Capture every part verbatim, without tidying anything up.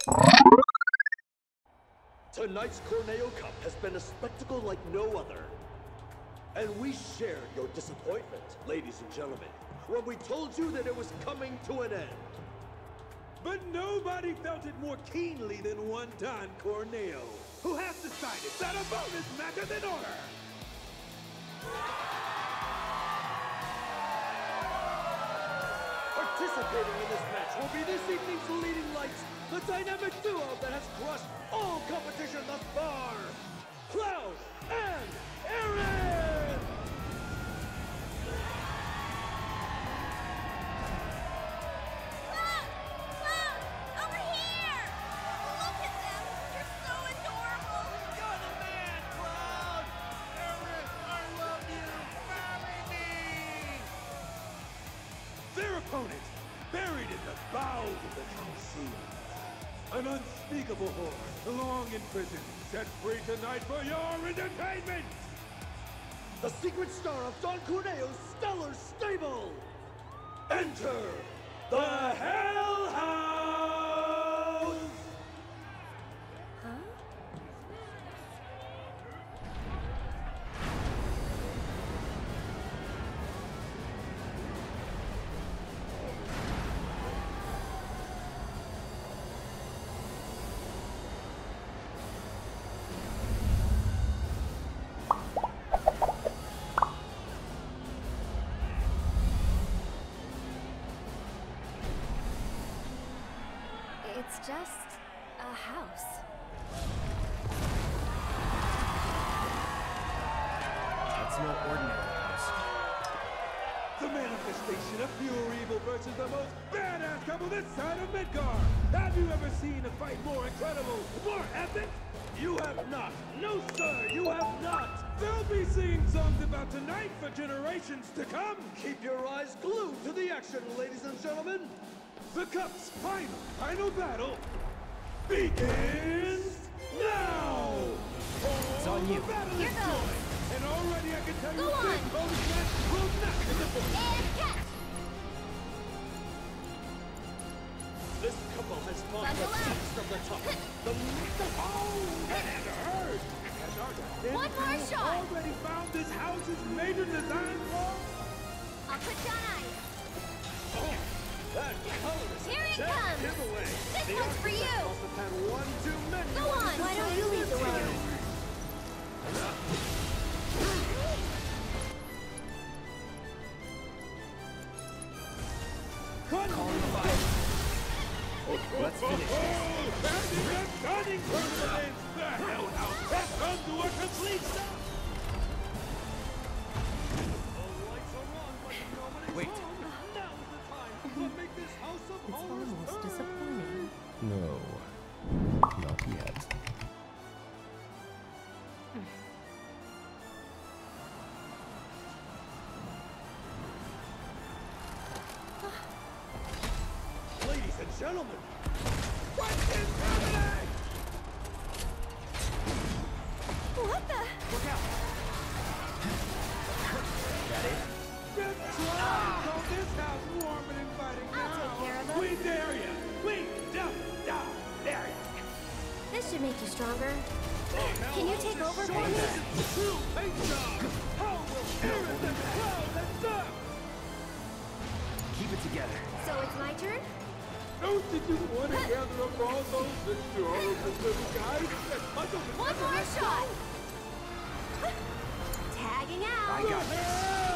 Tonight's Corneo Cup has been a spectacle like no other. And we shared your disappointment, ladies and gentlemen, when we told you that it was coming to an end. But nobody felt it more keenly than one Don Corneo, who has decided that a bonus match is in order. Participating in this match will be this evening's leading lights, the dynamic duo that has crushed all competition thus far, Cloud and Aerith! Cloud! Cloud! Over here! Look at them! You're so adorable! You're the man, Cloud! Aerith, I love you! Marry me! Their opponent, buried in the bowels of the Coliseum. An unspeakable horde, long in prison, set free tonight for your entertainment! The secret star of Don Corneo's stellar stable! Enter the Hell House! Huh? It's just a house. It's no ordinary house. The manifestation of pure evil versus the most badass couple this side of Midgar! Have you ever seen a fight more incredible, more epic? You have not! No, sir, you have not! They'll be singing songs about tonight for generations to come! Keep your eyes glued to the action, ladies and gentlemen! The Cup's final, final battle begins now! It's on you. The battle Here is goes. joined, and already I can tell Go you on. this bonus match will not disappoint. And catch! This couple has fought Bundle the up. best of the top. The, the Oh, that had hurt! Has our One more Nintendo shot. already found this house's major design flaw? I'll put down ice. oh, that colorist Here it dead comes. giveaway. This The one's for architect you. must have had one too many. Go on. Why don't you lead the way? Calling the fight. Let's finish this. Oh, and in the stunning tournament, the Hell House has come to a complete stop. The lights are on, but nobody's Wait. home. Now's the time to make this house of It's horrors almost burn. disappointing. No, not yet. Ladies and gentlemen, What is happening? What the? Look out! That it? Good try! So this house warm and inviting I'll now. take care of them. We dare you. We don't down. Dare you. This should make you stronger. the Hell Can you House take is over for showing me? its true paint job. How will Aerith and Cloud and up? Keep it together. So it's my turn? Don't you just want to gather up all those adorable little guys and puzzle them? One more shot. Tagging out. I got this.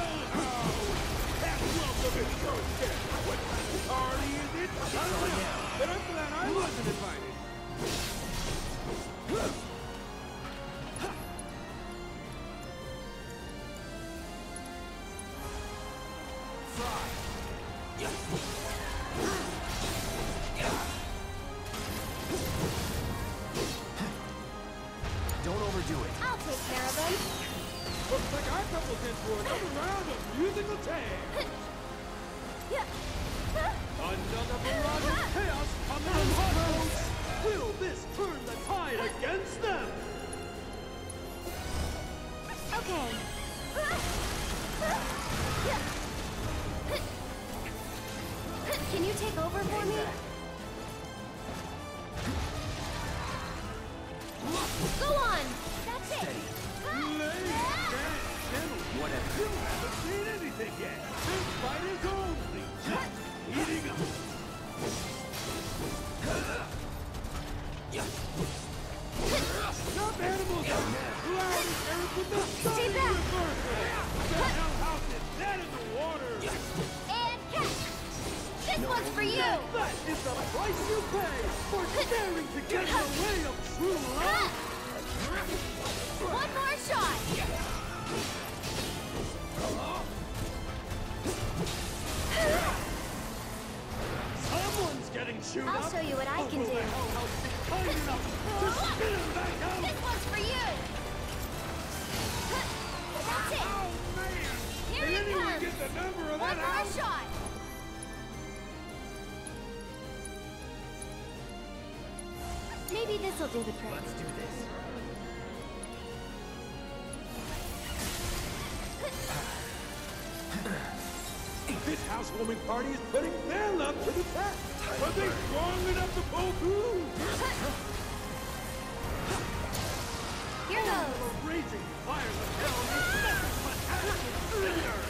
That welcome is so dead. What kind of party is it? I don't know. But I'm glad I wasn't invited. Don't overdo it. I'll take care of them. Looks like our couple's in for another round of musical tag. Another barrage of chaos coming from Hot. Will this turn the tide against them? Okay. Can you take over for me? you! That is the price you pay for daring to get in the way of true love! One more shot! Someone's getting chewed I'll up! show you what I can Will do. the Hell House be kind enough to spit him back out? This one's for you! That's it! Oh, man! Here Did it anyone comes! get the number of One that more house? shot! Maybe this'll do the trick. Let's do this. This housewarming party is putting their luck to the test. Are they strong enough to pull through? Here goes! The raging fires of hell may nothing but acid cinder!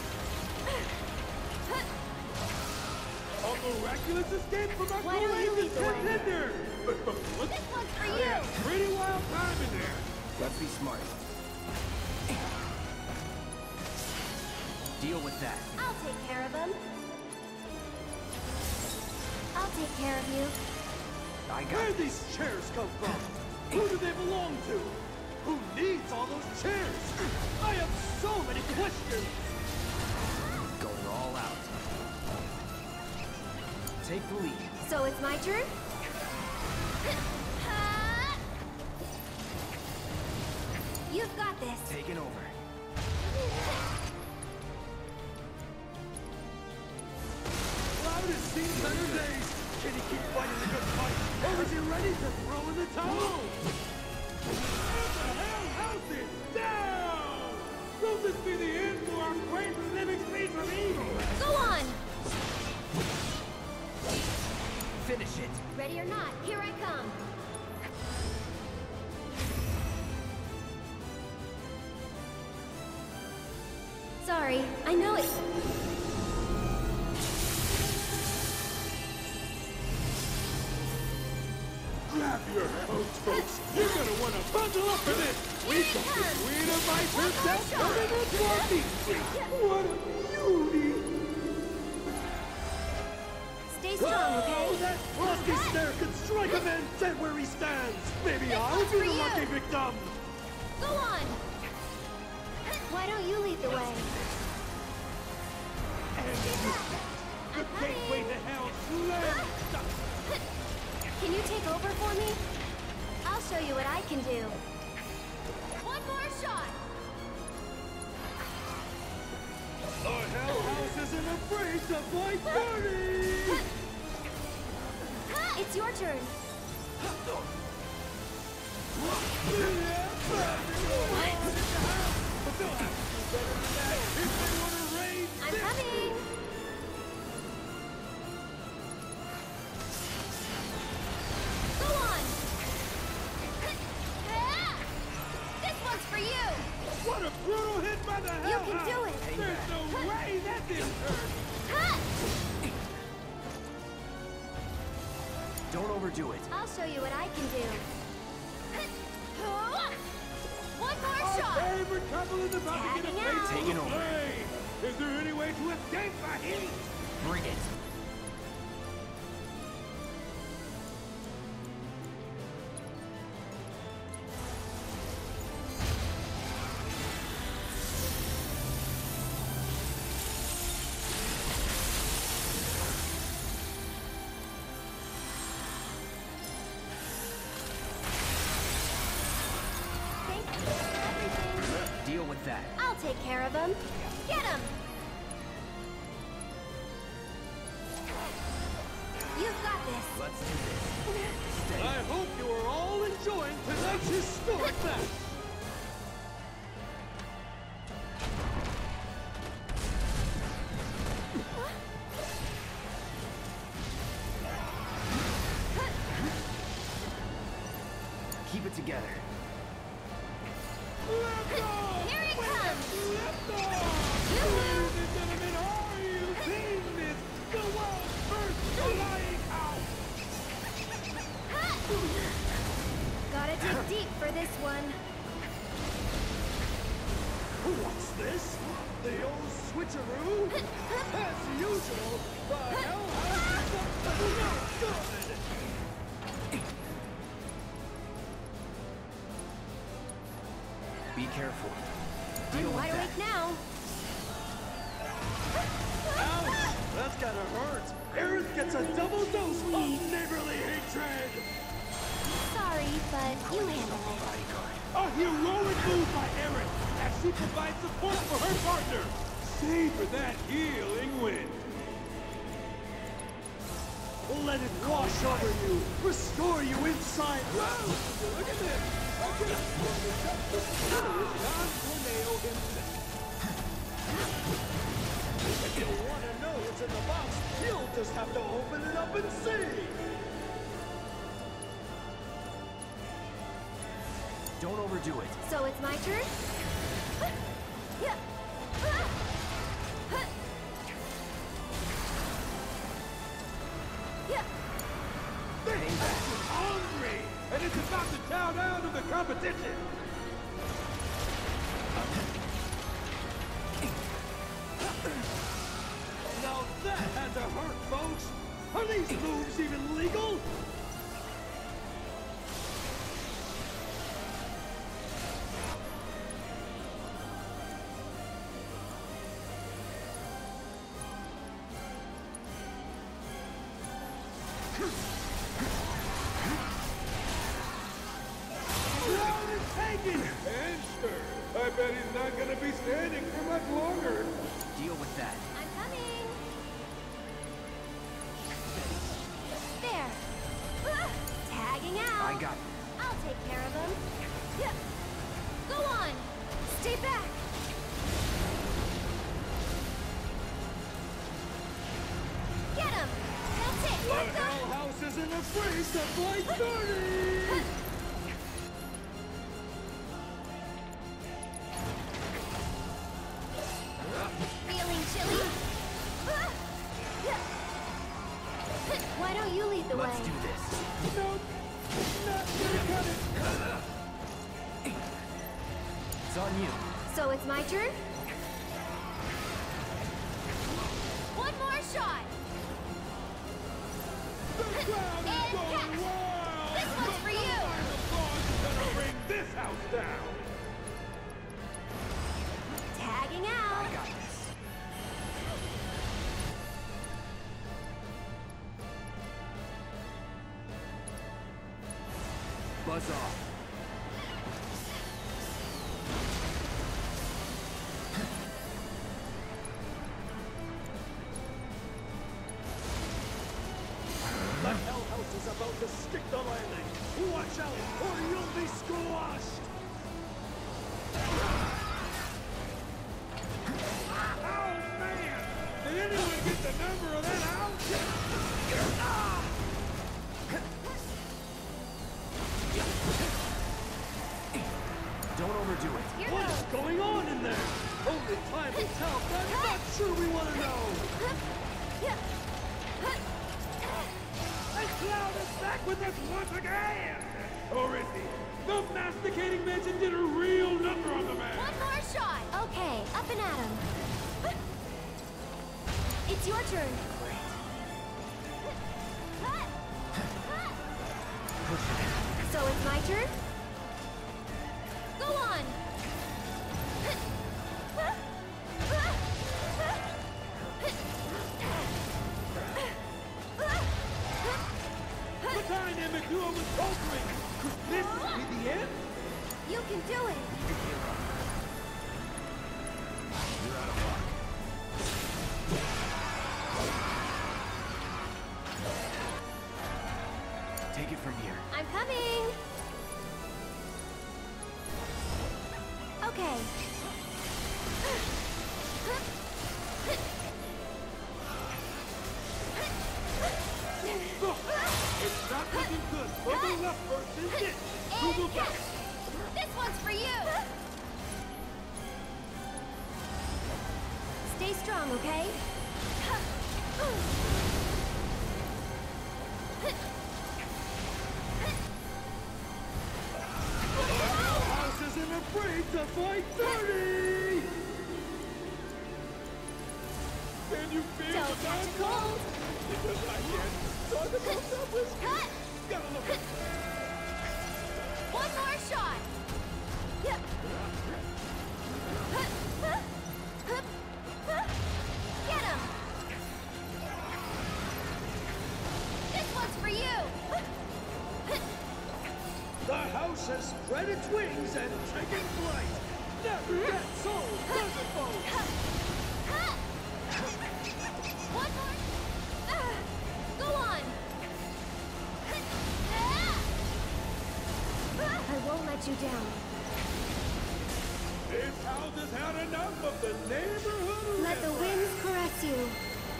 A miraculous escape from our Why don't you lead courageous the way? contender! But, but what's This one's for they you! had pretty wild time in there. Let's be smart. Deal with that. I'll take care of him. I'll take care of you. I got Where'd this. these chairs come from? Who do they belong to? Who needs all those chairs? I have so many questions! Going all out. Take the lead. So it's my turn? You've got this. Taking over. Cloud has seen better days. Can he keep fighting the good fight? Or is he ready to throw in the towel? What the hell? House is down! Will this be the end to our great living space of evil? Go on! Finish it. Ready or not, here I come. Sorry, I know it's... Grab your coats, folks. You're gonna want to bundle up for this. We got the queen of ice herself coming into our meat street. What a beauty! Stay strong, okay? Oh, that frosty stare could strike a man dead where he stands! Maybe I'll one's be for the you. lucky victim! Go on! Why don't you lead the way? The gateway to hell slam shut. Can you take over for me? I'll show you what I can do. One more shot! The Hell House isn't afraid to fight dirty! It's your turn. I'm coming! Go on! This one's for you! What a brutal hit by the hell You can house. do it! There's no way that didn't hurt. Don't overdo it. I'll show you what I can do. One more Our shot! favorite couple is about to get a Tagging face out. full Taking of over. flame. Is there any way to escape the heat? Bring it. Thank you for everything. Deal with that. I'll take care of him. Get him! You've got this. Let's do this. Stay. I hope you are all enjoying tonight's historic match! Keep it together. Left off! Here it comes! Left off! Yoo-hoo! Ladies and gentlemen, are you seeing this? The world's first flying house! Gotta dig deep for this one. What's this? The old switcheroo? As usual, The hell house is no good! Be careful. I'm Deal with wide that. awake now. Ouch! That's gotta hurt! Aerith gets a double dose of neighborly hatred! Sorry, but you handle it. A heroic move by Aerith as she provides support for her partner. Savor that healing wind. Let it wash over you! Restore you inside! Whoa! Look at this! Okay. Non-tornado himself. If you want to know what's in the box, you'll just have to open it up and see! Don't overdo it. So it's my turn? Yeah. Yeah. This match is hungry, and it's about to chow down to the competition. Now that had to hurt, folks! Are these moves even legal? Round is taken! And sure, I bet he's not gonna be standing for much longer. Deal with that. I'm coming. There. Tagging out. I got this. I'll take care of him. Yeah. Go on. Stay back. Get him. That's it. The What the? Hell House isn't afraid to fight dirty! Feeling chilly? Why don't you lead the way? Let's do this. Nope, not gonna cut it. It's on you. So it's my turn? One more shot! The crowd is And going catch! wild. This one's for you! The applause is gonna bring this house down. Tagging I out! got this. Buzz off. The Hell House is about to stick the landing! Watch out, or you'll be squashed! Oh man! Did anyone get the number of that house? Don't overdo it. Here What is goes! going on in there? Only time will tell, but I'm not sure we want to know! And Cloud is back with us once again! Or is he? The masticating mansion did a real number on the man! One more shot! Okay, up and at him. It's your turn. So it's my turn? Go on! The dynamic duo was faltering! Could this be the end? You can do it! You're out of luck. Take it from here. I'm coming! Okay. It's not looking good for the left versus this! Who will And back? catch! This one's for you! Stay strong, okay? Hell House isn't afraid to fight dirty! Can you feel Don't the catch a bad cold. Because I can't talk about that whiskey. Cut! Gotta look at One more shot! Yep. Get him! This one's for you! The house has spread its wings and taken flight. Never get sold, does it, folks? One more! Uh, Go on! I won't let you down. This house has had enough of the neighborhood. Let the winds caress you.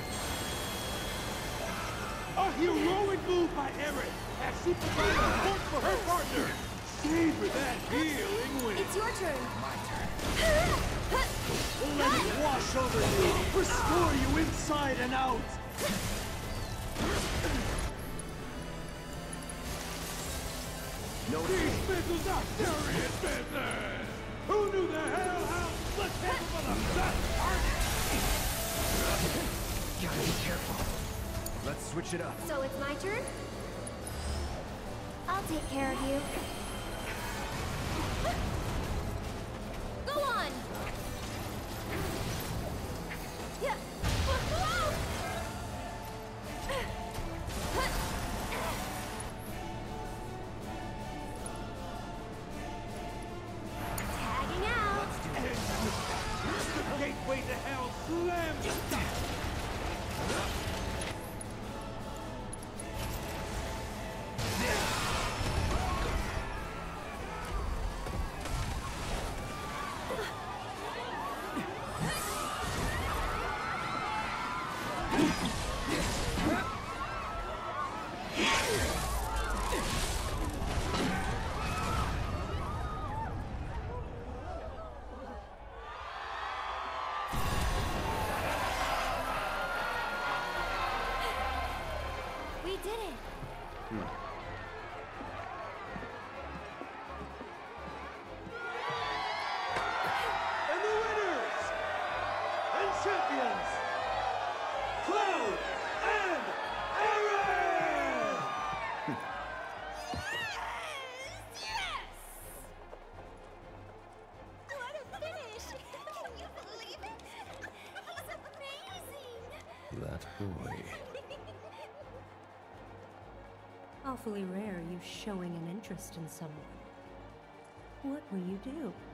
A heroic move by Aerith as she provided support for her partner. Savor that healing wind. It's your turn. My turn. Let it wash over you, restore you inside and out. No These escape. missiles are serious business. Who knew the hell house was capable of such carnage? Gotta be careful. Let's switch it up. So it's my turn? I'll take care of you. Go on! Yeah. Tagging out. The gateway to hell slams shut. We did it. And the winners and champions, Cloud and Aerith! Yes! What a finish! Can you believe it? He's amazing! That boy. Awfully rare you showing an interest in someone. What will you do?